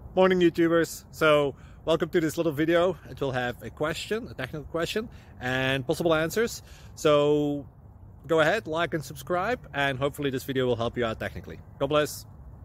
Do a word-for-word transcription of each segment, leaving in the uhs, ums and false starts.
Morning YouTubers. So welcome to this little video. It will have a question, a technical question, and possible answers. So go ahead, like and subscribe, and hopefully this video will help you out technically. God bless.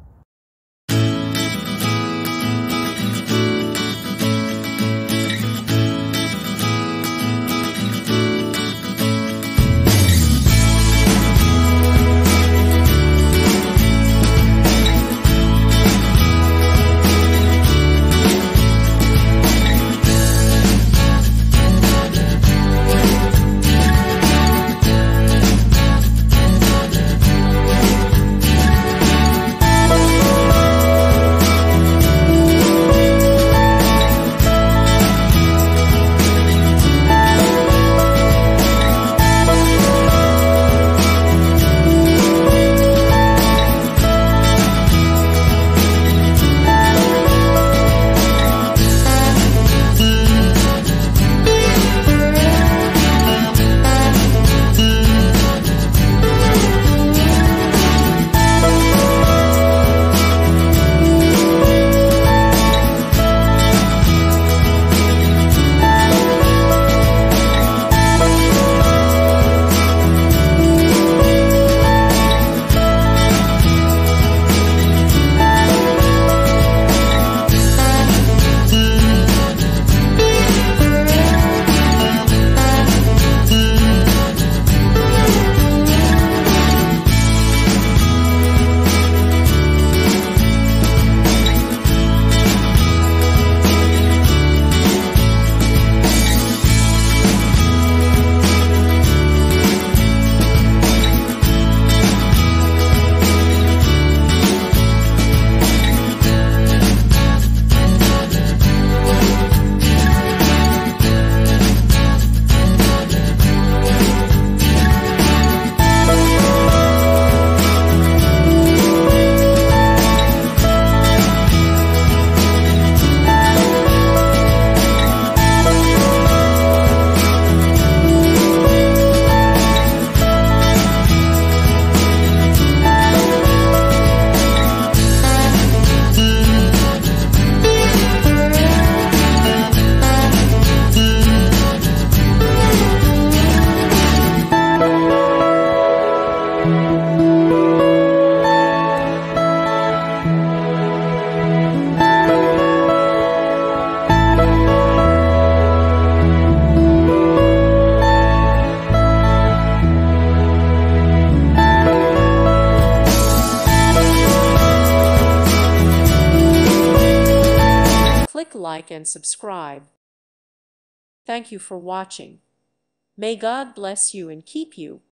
Click like and subscribe. Thank you for watching. May God bless you and keep you.